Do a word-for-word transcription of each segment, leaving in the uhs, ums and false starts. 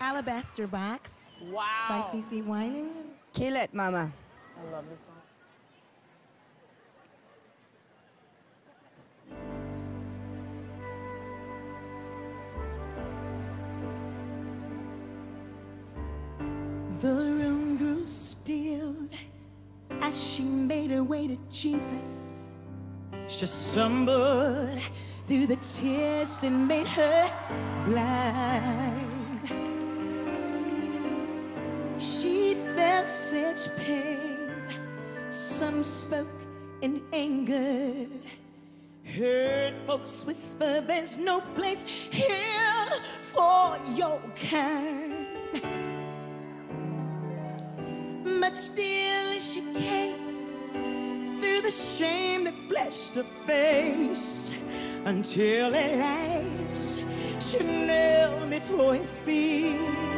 Alabaster Box Wow. by C C Winans. Kill it, mama. I love this song. The room grew still as she made her way to Jesus. She stumbled through the tears that made her blind. She felt such pain. Some spoke in anger. Heard folks whisper, there's no place here for your kind. But still she came through the shame that flushed her face, until at last she knelt before his feet.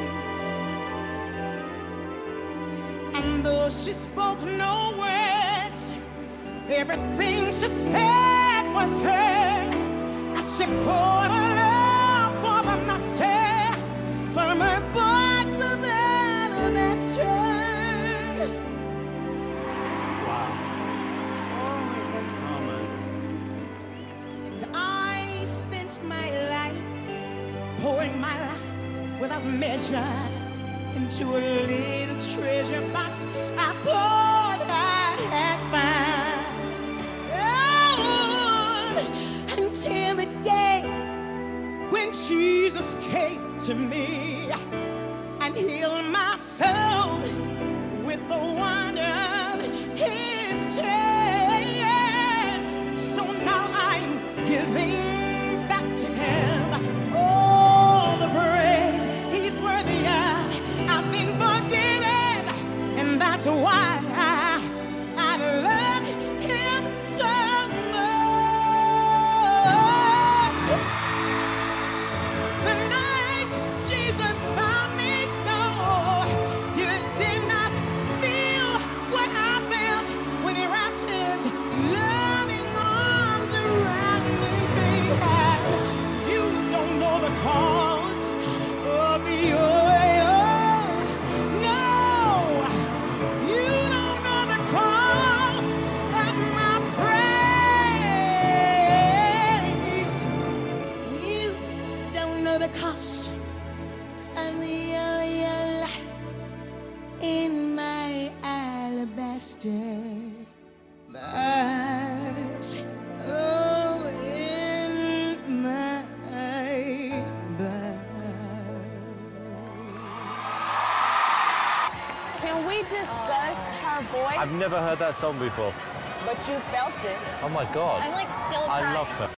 And though she spoke no words, everything she said was heard, as she poured her love for the master from her box of alabaster. My life, pouring my life without measure into a little treasure box I thought I had found. Oh, until the day when Jesus came to me and healed my soul with the wonder of his touch. So now I'm giving to him all the praise he's worthy of. I've been forgiven, and that's why I, I love him so much. The night Jesus found me, no, you did not feel what I felt when he wrapped his loving arms around me. The cause of the oil. No, you don't know the cause of my praise. You don't know the cost of the oil in my alabaster box. Oh, in my Can we discuss her voice? I've never heard that song before. But you felt it. Oh my God. I'm like still crying. I love her.